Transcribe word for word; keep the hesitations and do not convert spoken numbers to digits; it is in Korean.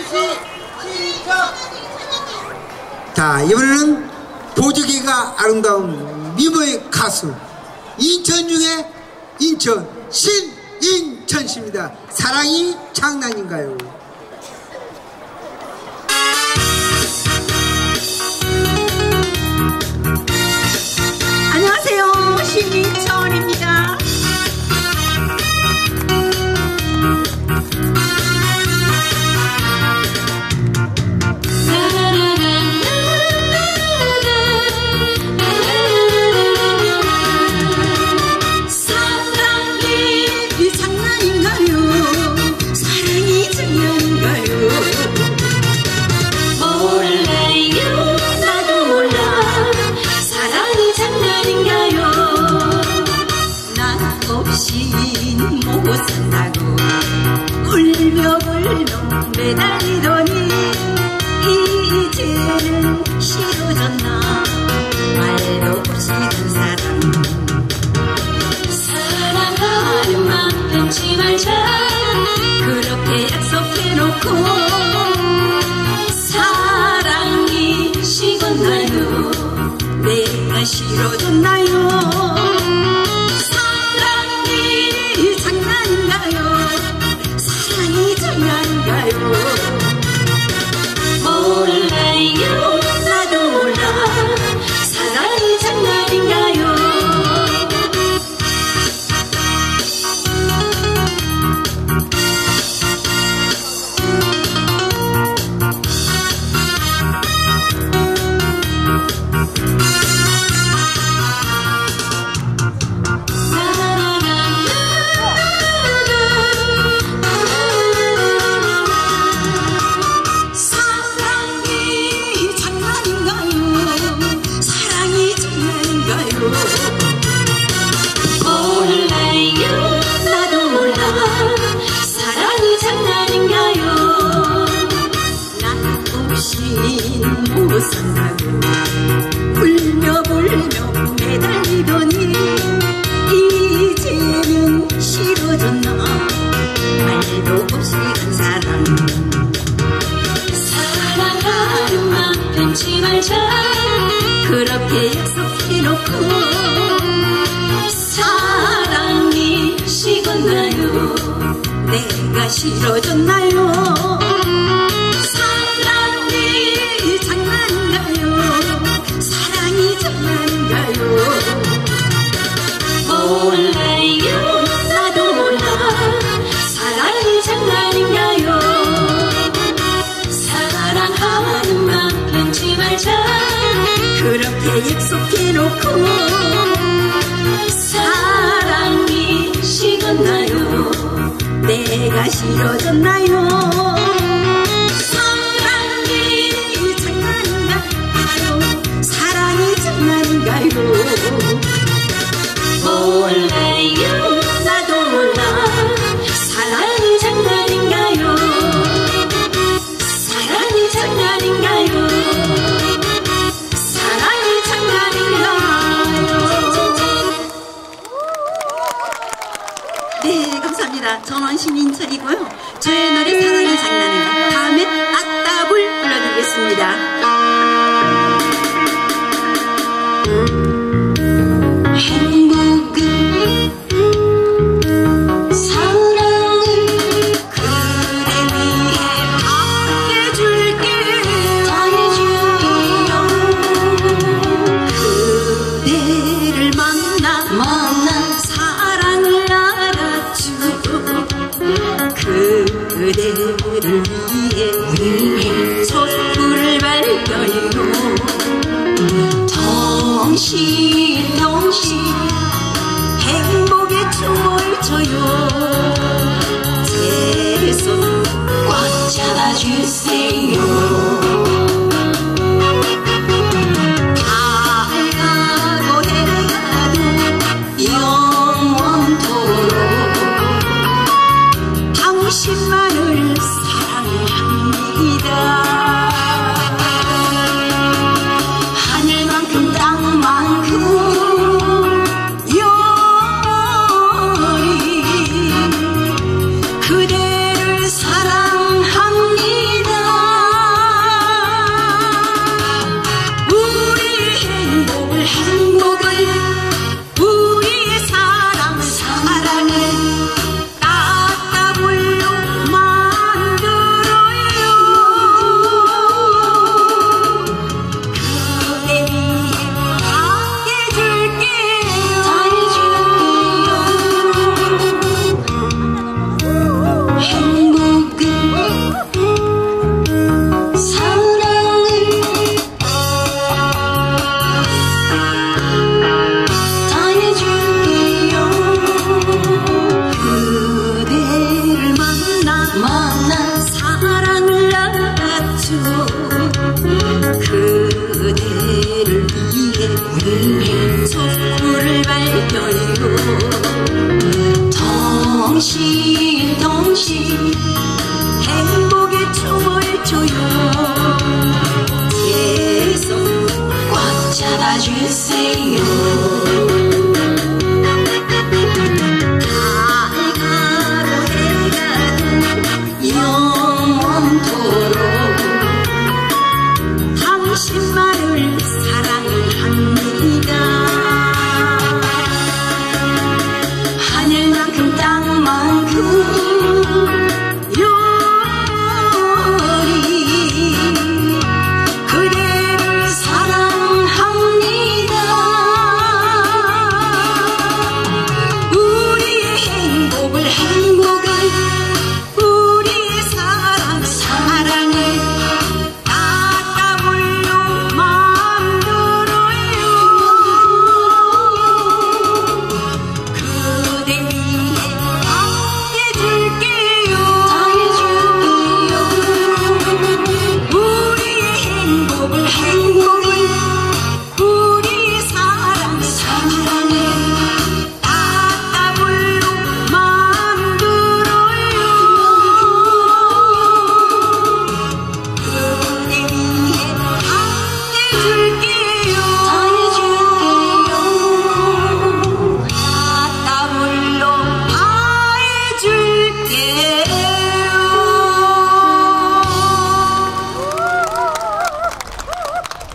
자, 이번에는 보조개가 아름다운 미모의 가수 인천 중에 인천 신인천 씨입니다. 사랑이 장난인가요? 안녕하세요, 신인천입니다. 못 산다고 울며 불며 매달리더니 이제는 싫어졌나 말도 없이 간 사람 사랑하는 맘 변치 말자 그렇게 약속해놓고 사랑이 식었나요 내가 싫어졌나요 몰라요 나도 몰라 사랑이 장난인가요 몰라요 나도 몰라 사랑이 장난인가요 난 없인 못 산다고 울며 불며 매달리더니 이제는 싫어졌나 말도 없이 간 사람 사랑하는 맘 변치 말자 그렇게 약속해놓고 사랑이 식었나요 내가 싫어졌나요 사랑이 장난인가요 사랑이 장난인가요 몰라요 나도 몰라 사랑이 장난인가요 사랑하는 맘 변치 말자 그렇게 약속해놓고 사랑이 식었나요 내가 싫어졌나요 사랑이 장난인가요 사랑이 장난인가요 몰라요 나도 몰라 사랑이 장난인가요 사랑이 장난인가요 사랑이 장난인가요 네 감사합니다. 저는 신인철이고요. 저의 노래 사랑이 장난인가 다음에 따따블 불러드리겠습니다. 그대를 위해 촛불을 밝혀요 덩실덩실 행복의 춤을 춰요 제 손 꽉 잡아주세요 당신만을 사랑합니다. 하늘만큼 땅만큼 영원히 그대를 사랑합니다. 봐주세요.